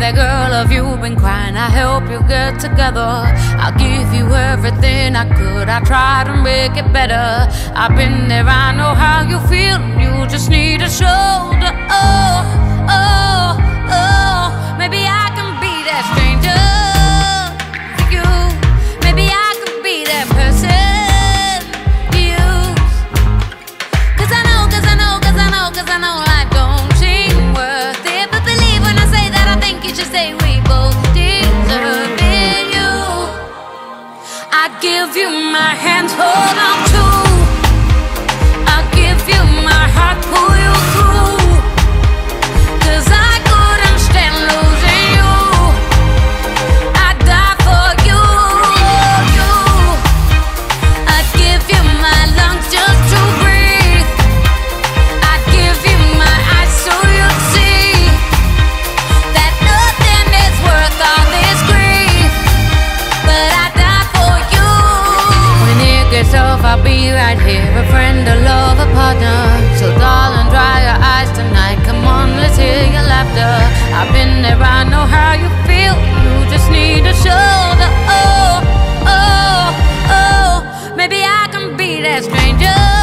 there, girl, have you been crying? I help you get together. I'll give you everything I could. I try to make it better. I've been there, I know how you feel. You just need a shoulder. Oh, oh, oh. Maybe I can be that stranger for you. Maybe I can be that person you use. Cause I know life don't seem worth it. But believe when I say that, I think you should say we both deserve it. You, I'd give you my hands, hold on to. I'll give you my heart, pull you through. Cause I couldn't stand losing you. I'd die for you, you. I'd give you my lungs just to breathe. I'd give you my eyes so you'd see that nothing is worth all this grief. But I'd die for you. When it gets tough, I'll be right here, a friend, a love, a partner. So darling, dry your eyes tonight. Come on, let's hear your laughter. I've been there, I know how you feel. You just need a shoulder. Oh, oh, oh. Maybe I can be that stranger.